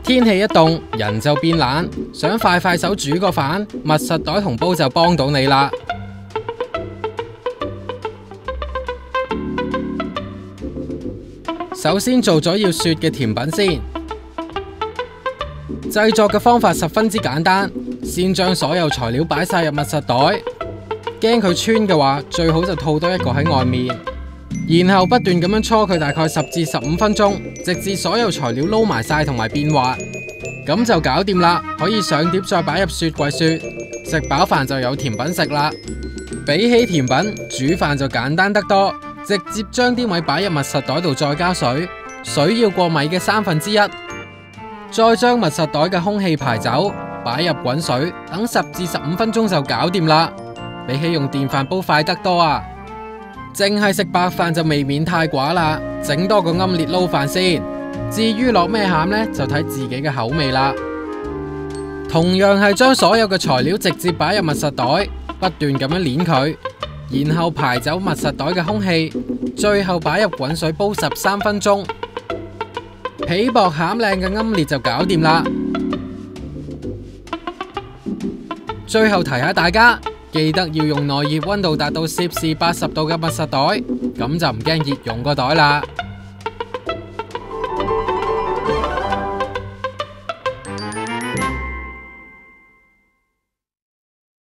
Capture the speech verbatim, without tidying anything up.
天氣一凍，人就變懶，想快快手煮個飯，密實袋同煲就幫到你啦。首先做咗要雪嘅甜品先，製作嘅方法十分之簡單，先將所有材料擺晒入密實袋，驚佢穿嘅話，最好就套多一個喺外面，然後不斷咁樣搓佢大概十至十五分鐘，直至所有材料撈埋晒同埋變滑，咁就搞掂啦。可以上碟再擺入雪櫃雪，食飽飯就有甜品食啦。比起甜品，煮飯就簡單得多。直接將啲米擺入密實袋度，再加水，水要過米嘅三分之一，再將密實袋嘅空氣排走，擺入滾水，等十至十五分鐘就搞掂啦。比起用電飯煲快得多啊！淨係食白飯就未免太寡啦，整多個奄列撈飯先。至於落咩餡呢，就睇自己嘅口味啦。同樣係將所有嘅材料直接擺入密實袋，不斷咁樣捏佢。然後排走密實袋嘅空氣，最後擺入滾水煲十三分鐘，皮薄餡靚嘅奄列就搞掂啦。最後提下大家，記得要用耐熱溫度達到攝氏八十度嘅密實袋，咁就唔驚熱溶個袋啦。